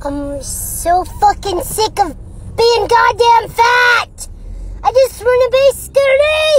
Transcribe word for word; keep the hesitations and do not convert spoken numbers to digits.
I'm so fucking sick of being goddamn fat. I just want to be skinny.